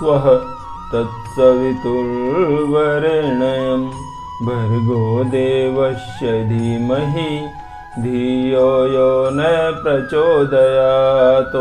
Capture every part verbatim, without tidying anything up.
स्वः तत्सवितुर्वरेण्यं भर्गो देवस्य धीमहि धियो यो न प्रचोदयात्।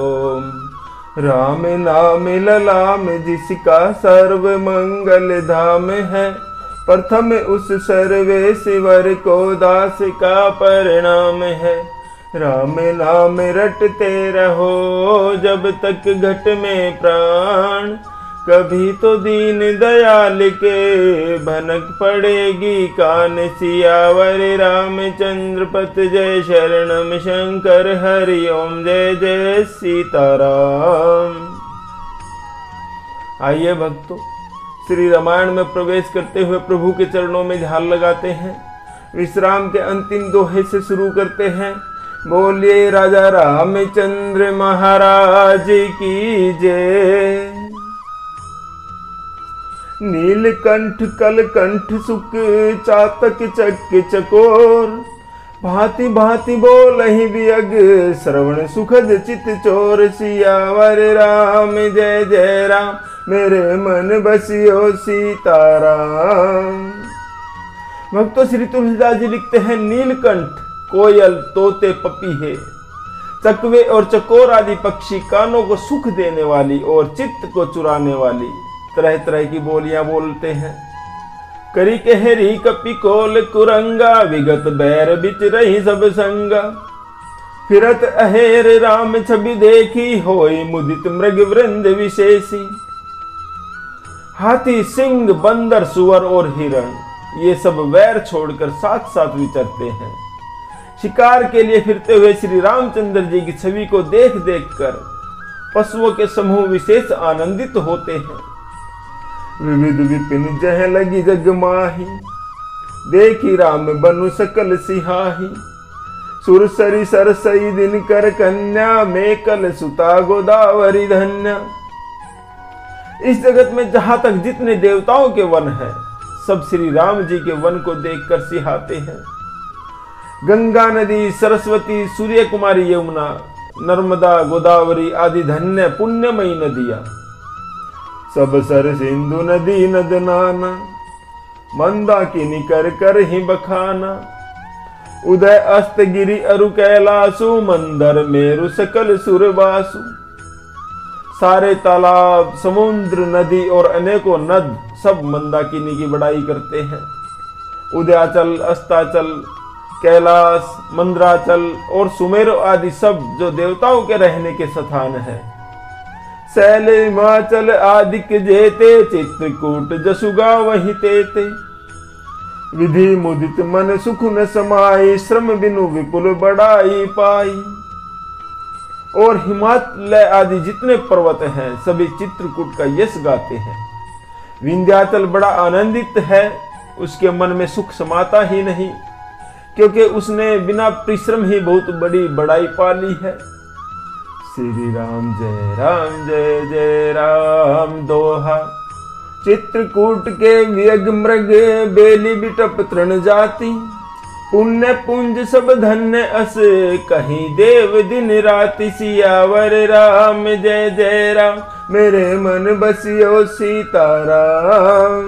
राम नाम ललाम जिसका सर्व मंगल धाम है, प्रथम उस सर्वेश्वर को दास का परिणाम है। राम नाम रटते रहो जब तक घट में प्राण, कभी तो दीन दयाल के भनक पड़ेगी कान। सियावर रामचंद्र पत जय शरणम शंकर हरि ओम जय जय सीताराम। आइए भक्तों, श्री रामायण में प्रवेश करते हुए प्रभु के चरणों में ध्यान लगाते हैं। विश्राम के अंतिम दोहे से शुरू करते हैं। बोलिए राजा रामचंद्र महाराज की जय। नीलकंठ कलकंठ सुख चातक चक चकोर, भांति भांति बोलहि वियग श्रवण सुखद चित चोर। सियावर राम जय जय राम मेरे मन बसियो सीताराम। भक्तों, श्री तुलसीदास जी लिखते हैं, नीलकंठ कोयल तोते पपीहे चकवे और चकोर आदि पक्षी कानों को सुख देने वाली और चित्त को चुराने वाली तरह तरह की बोलियां बोलते हैं। करी कहरी कपि कोल कुरंगा, विगत बैर बिच रही सब संगा। फिरत अहेर राम छवि देखी, होई मुदित मृग वृंद विशेषी। हाथी सिंह बंदर सुअर और हिरण ये सब वैर छोड़कर साथ साथ विचरते हैं। शिकार के लिए फिरते हुए श्री रामचंद्र जी की छवि को देख देख कर पशुओं के समूह विशेष आनंदित होते हैं। विविध विपिन जह लगी जग माही, देखी राम बनु सकल सिहाही। सुरसरी सरसई दिन कर कन्या, में कल सुता गोदावरी धन्या। इस जगत में जहां तक जितने देवताओं के वन हैं, सब श्री राम जी के वन को देखकर सिहाते हैं। गंगा नदी, सरस्वती, सूर्य कुमारी, यमुना, नर्मदा, गोदावरी आदि धन्य पुण्यमयी नदियां, सब सर सिंधु नदी नद नाना। मंदाकिनी कर कर ही बखाना, उदय अस्त गिरि अरु कैलासु। मंदर मेरु सकल सुरवासु। सारे तालाब, समुद्र, नदी और अनेकों नद सब मंदाकिनी की बड़ाई करते हैं। उदयाचल, अस्ताचल, कैलाश, मंद्राचल और सुमेरु आदि सब जो देवताओं के रहने के स्थान है। शैल हिमाचल आदिक जेते, चित्रकूट जसुगा वही तेते। विधि मुदित मन सुख न समाई, श्रम बिनु विपुल बड़ाई पाई। और हिमालय आदि जितने पर्वत हैं सभी चित्रकूट का यश गाते हैं। विंध्याचल बड़ा आनंदित है, उसके मन में सुख समाता ही नहीं, क्योंकि उसने बिना परिश्रम ही बहुत बड़ी बड़ाई पा ली है। श्री राम जय राम जय जय राम दोहा। चित्रकूट के वियग मृग, बेली बिटप तृण जाति। पुण्य पुंज सब धन्य अस, कहीं देव दिन राति। सियावर राम जय जय राम मेरे मन बसियो सीताराम।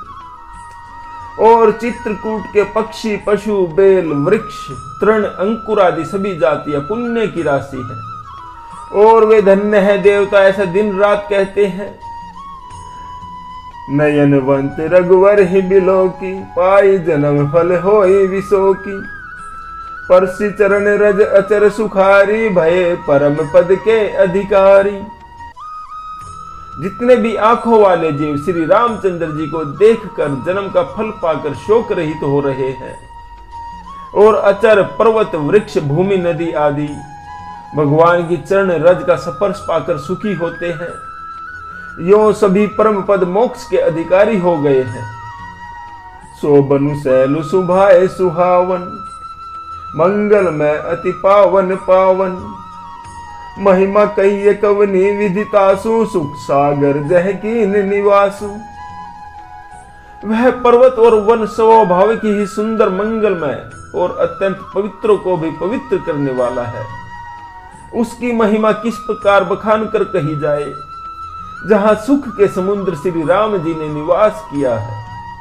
और चित्रकूट के पक्षी, पशु, बेल, वृक्ष, तृण, अंकुर आदि सभी जातियां पुण्य की राशि है और वे धन्य है देवता ऐसा दिन रात कहते हैं। नयनवंत रघुवर ही बिलो की, पाई जन्म फल होई विसो की। परसी चरण रज अचर सुखारी, भये परम पद के अधिकारी। जितने भी आंखों वाले जीव श्री रामचंद्र जी को देखकर जन्म का फल पाकर शोक रहित तो हो रहे हैं और अचर, पर्वत, वृक्ष, भूमि, नदी आदि भगवान की चरण रज का स्पर्श पाकर सुखी होते हैं, यो सभी परम पद मोक्ष के अधिकारी हो गए हैं। सो बनु सैलु सुभाए सुहावन, मंगल में अति पावन पावन। महिमा कहिए कवनी विदितासु, सुख सागर जह कीन निवासु। वह पर्वत और वन स्वाभाविक ही सुंदर, मंगलमय और अत्यंत पवित्रों को भी पवित्र करने वाला है। उसकी महिमा किस प्रकार बखान कर कही जाए। जहां सुख के समुद्र श्री राम जी ने निवास किया है।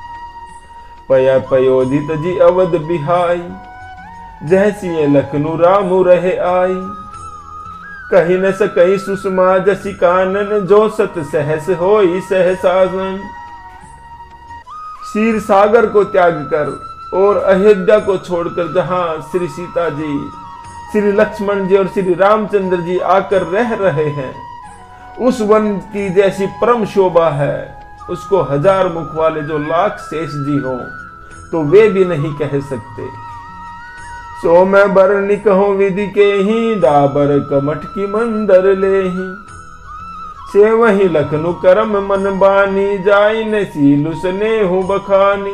पया पयोदित जी अवध बिहाई, जैसी लखनऊ रामु रहे आई। कहीं न सकई सुषमा जसी कानन, जो सत सहस होई सहसाजन। क्षीर सागर को त्याग कर और अयोध्या को छोड़कर जहां श्री सीता जी, श्री लक्ष्मण जी और श्री रामचंद्र जी आकर रह रहे हैं, उस वन की जैसी परम शोभा है, उसको हजार मुख वाले जो लाख शेष जी हों तो वे भी नहीं कह सकते। सो मैं बरनी कहूं विधि के ही, डाबर कमठ की मंदर ले ही। से वही लखनऊ करम मन बानी, जाई न सीलु स्नेहु बखानी।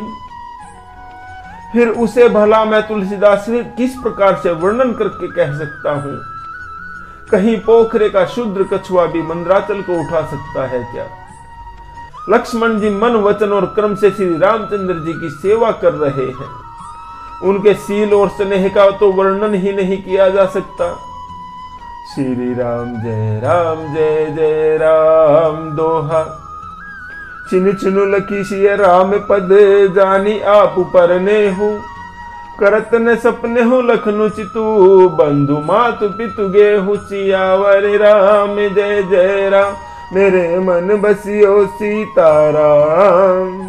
फिर उसे भला मैं तुलसीदास किस प्रकार से वर्णन करके कह सकता हूं? कहीं पोखरे का शूद्र कछुआ भी मंदराचल को उठा सकता है क्या? लक्ष्मण जी मन वचन और कर्म से श्री रामचंद्र जी की सेवा कर रहे हैं। उनके सील और स्नेह का तो वर्णन ही नहीं किया जा सकता। श्री राम जय राम जय जय राम दोहा, छिन छिनु लखी सिय राम पद, जानी आप परने हो। करत न सपने हो लखनु चितु, बंधु मातु पितु गेहु। सियावर राम जय जय राम, मेरे मन बसियो सीताराम।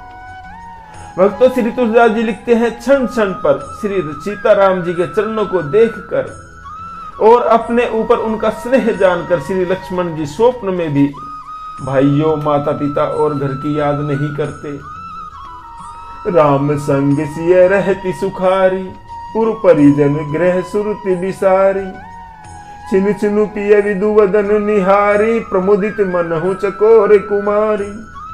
भक्तों, श्री तुलसीदास जी लिखते हैं, क्षण क्षण पर श्री सीताराम जी के चरणों को देखकर और अपने ऊपर उनका स्नेह जानकर श्री लक्ष्मण जी स्वप्न में भी भाइयों, माता पिता और घर की याद नहीं करते। राम संग सिय रहती सुखारी, पुर परिजन गृह सुरति बिसारी। छिनु छिनु पिय विदु वदन निहारी, प्रमुदित मनहु चकोर कुमारी।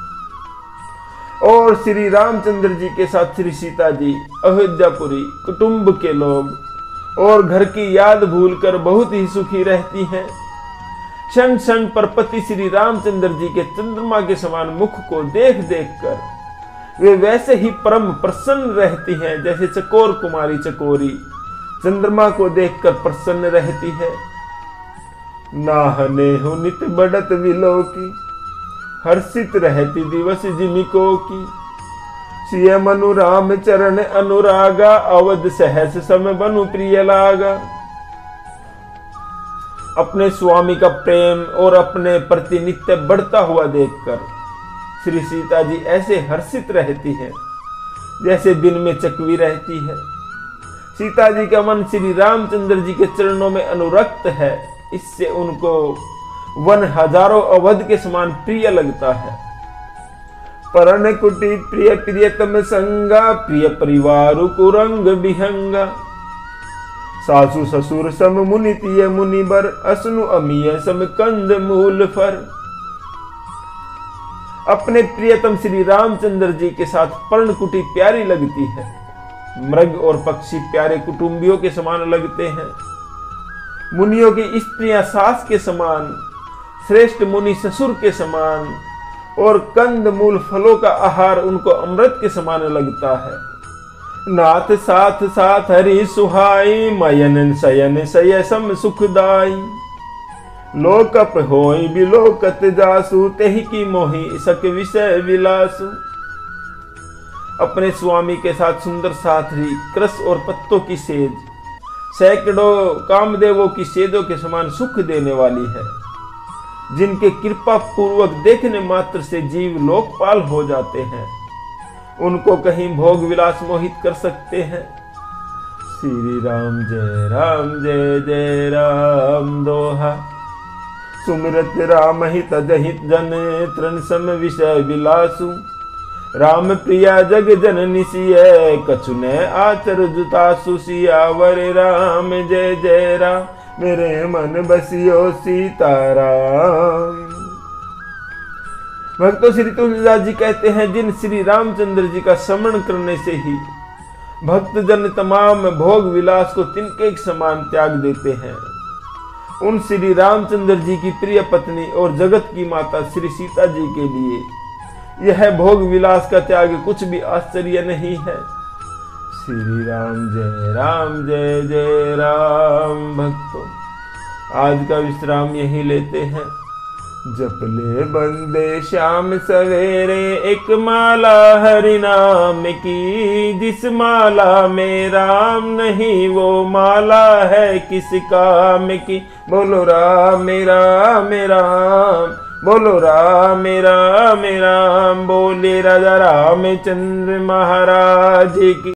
और श्री रामचंद्र जी के साथ श्री सीता जी अयोध्यापुरी कुटुंब के लोग और घर की याद भूलकर बहुत ही सुखी रहती हैं। क्षण क्षण पर पति श्री रामचंद्र जी के चंद्रमा के समान मुख को देख देख कर वे वैसे ही परम प्रसन्न रहती हैं जैसे चकोर कुमारी चकोरी चंद्रमा को देखकर प्रसन्न रहती है। नाहने हो नित बढ़त विलोकी, हर्षित रहती दिवस जिमिको की। सिय मनु राम चरण अनुरागा, अवध सहस सम बनु प्रिय लागा। अपने स्वामी का प्रेम और अपने प्रति नित्य बढ़ता हुआ देखकर श्री सीता जी ऐसे हर्षित रहती है जैसे दिन में चकवी रहती है। सीता जी का मन श्री रामचंद्र जी के चरणों में अनुरक्त है, इससे उनको वन हजारों अवध के समान प्रिय लगता है। परन कुटी प्रिय प्रियतम संगा, प्रिय परिवार कुरंग विहंगा। सासु ससुर सम मुनि तिय मुनिबर, असनु अमीय सम कंद मूल फर। अपने प्रियतम श्री रामचंद्र जी के साथ पर्णकुटी प्यारी लगती है। मृग और पक्षी प्यारे कुटुंबियों के समान लगते हैं। मुनियों की स्त्रियां सास के समान, श्रेष्ठ मुनि ससुर के समान, और कंद मूल फलों का आहार उनको अमृत के समान लगता है। नाथ साथ साथ हरि सुहाई, मयन शयन सय सम सुखदाई। लोकप होई बिलोकत जासु, तेहि की मोहि सक विषय विलासु। अपने स्वामी के साथ सुंदर साथी कृष और पत्तों की सेज सैकड़ों कामदेवों की सेजों के समान सुख देने वाली है, जिनके कृपा पूर्वक देखने मात्र से जीव लोकपाल हो जाते हैं। उनको कहीं भोग विलास मोहित कर सकते हैं। श्री राम जय राम जय जय राम दोहा, सुमिरत राम हित जहित जन, तृण सम विषय विलासु। राम प्रिया जग जननी सिय, कछु न आचर जुतासु। सियावर राम जय जय राम, मेरे मन बसियो सीताराम। भक्तों, श्री तुलसीदास जी कहते हैं, जिन श्री रामचंद्र जी का स्मरण करने से ही भक्तजन तमाम भोग विलास को तिनके के समान त्याग देते हैं, उन श्री रामचंद्र जी की प्रिय पत्नी और जगत की माता श्री सीता जी के लिए यह भोग विलास का त्याग कुछ भी आश्चर्य नहीं है। श्री राम जय राम जय जय राम। भक्तों, आज का विश्राम यही लेते हैं। जप ले बंदे शाम सवेरे एक माला हरि नाम की, जिस माला में राम नहीं वो माला है किस काम की। बोलो राम राम राम, बोलो राम राम राम, बोले राजा रामचंद्र महाराज की।